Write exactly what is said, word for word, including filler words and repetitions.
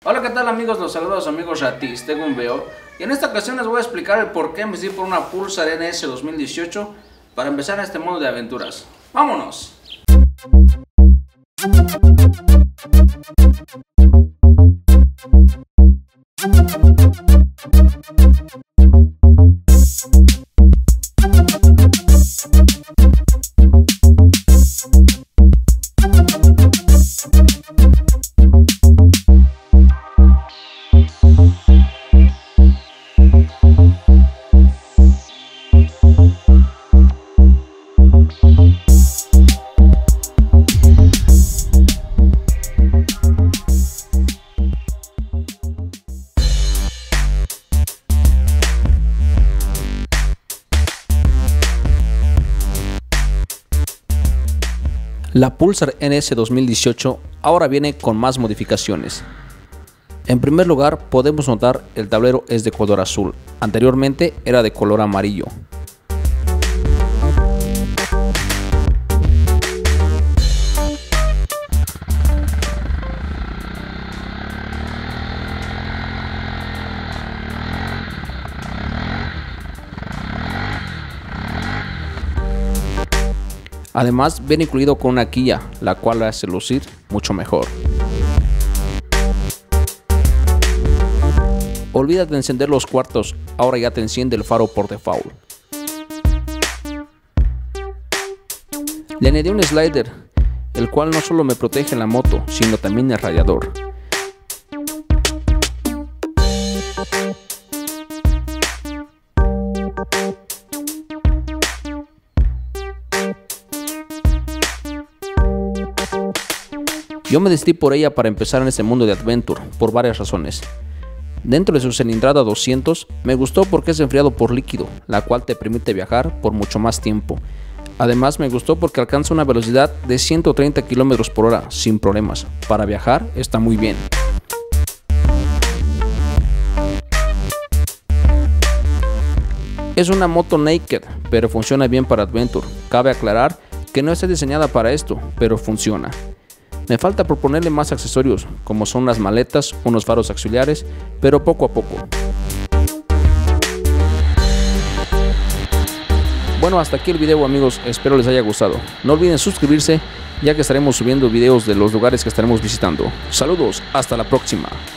Hola, ¿qué tal amigos? Los saludos a sus amigos Ratis, tengo un video y en esta ocasión les voy a explicar el por qué me decidí por una Pulsar N S dos mil dieciocho para empezar en este mundo de aventuras. ¡Vámonos! La Pulsar N S dos mil dieciocho ahora viene con más modificaciones. En primer lugar, podemos notar el tablero es de color azul, anteriormente era de color amarillo. Además viene incluido con una quilla, la cual la hace lucir mucho mejor. Olvídate de encender los cuartos, ahora ya te enciende el faro por default. Le añadí un slider, el cual no solo me protege la moto, sino también el radiador. Yo me decidí por ella para empezar en este mundo de Adventure, por varias razones. Dentro de su cilindrada doscientos, me gustó porque es enfriado por líquido, la cual te permite viajar por mucho más tiempo. Además me gustó porque alcanza una velocidad de ciento treinta kilómetros por hora sin problemas. Para viajar está muy bien. Es una moto naked, pero funciona bien para Adventure. Cabe aclarar que no está diseñada para esto, pero funciona. Me falta por ponerle más accesorios, como son unas maletas, unos faros auxiliares, pero poco a poco. Bueno, hasta aquí el video amigos, espero les haya gustado. No olviden suscribirse, ya que estaremos subiendo videos de los lugares que estaremos visitando. Saludos, hasta la próxima.